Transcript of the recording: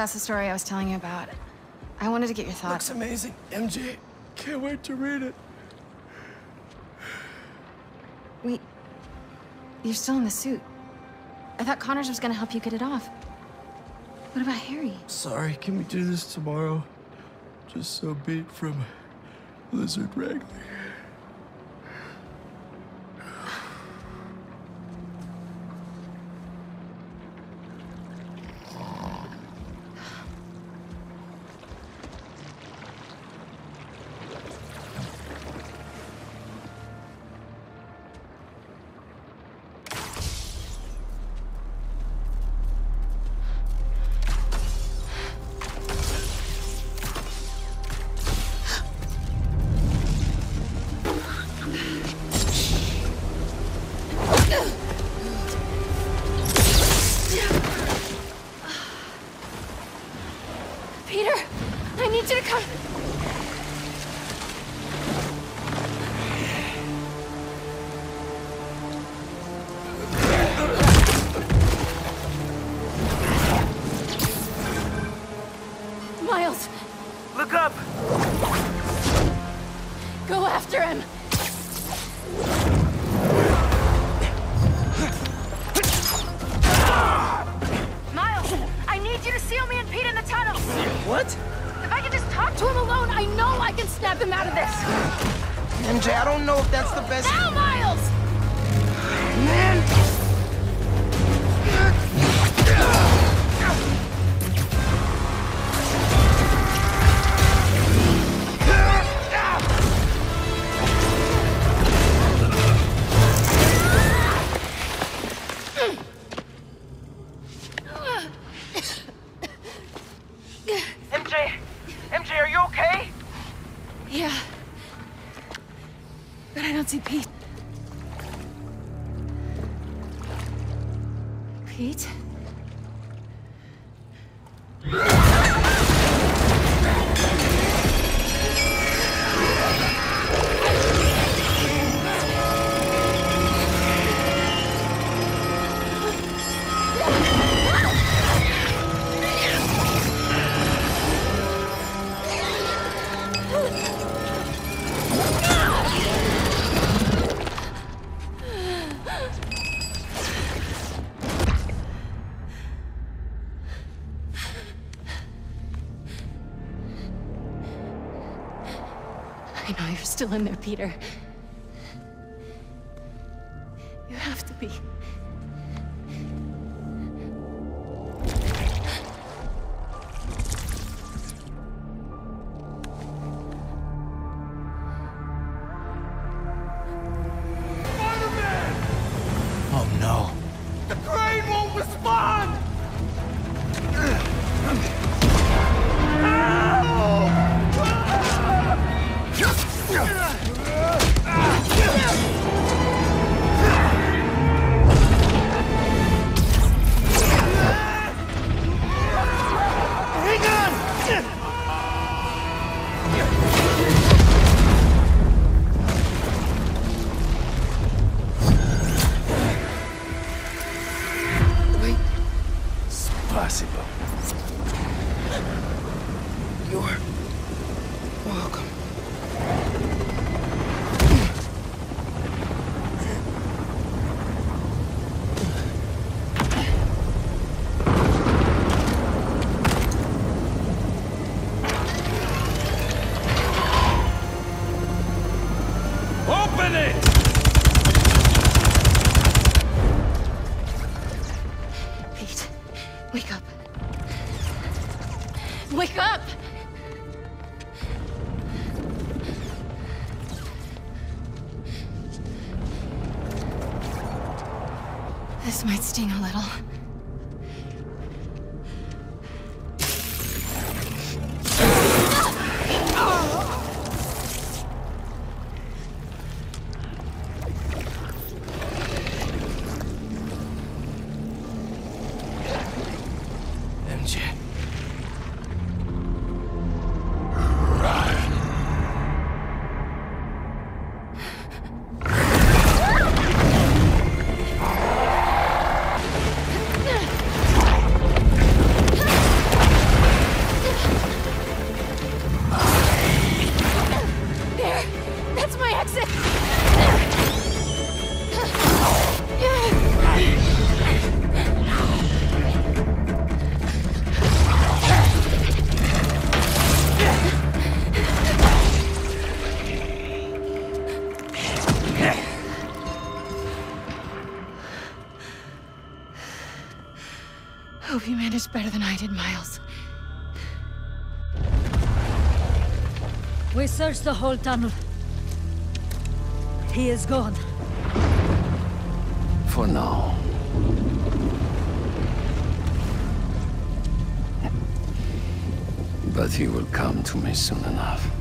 That's the story I was telling you about. I wanted to get your thoughts. Looks amazing, MJ. Can't wait to read it. Wait. You're still in the suit. I thought Connors was gonna help you get it off. What about Harry? Sorry, can we do this tomorrow? Just so beat from Lizard Wrangler. Peter, I need you to come. Miles, Look up! go after him. Miles, I need you to seal me and Pete in the tunnels. What? If I can just talk to him alone, I know I can snap him out of this. MJ, I don't know if that's the best... Now, Miles! Man! MJ, are you okay? Yeah. But I don't see Pete. Pete? I know you're still in there, Peter. You have to be. Oh no. The crane won't respond! Hang on! Wait. It's possible. You're welcome. Open it! Pete, wake up. Wake up! This might sting a little. MJ. hope you managed better than I did, Miles. We searched the whole tunnel. He is gone. For now. But he will come to me soon enough.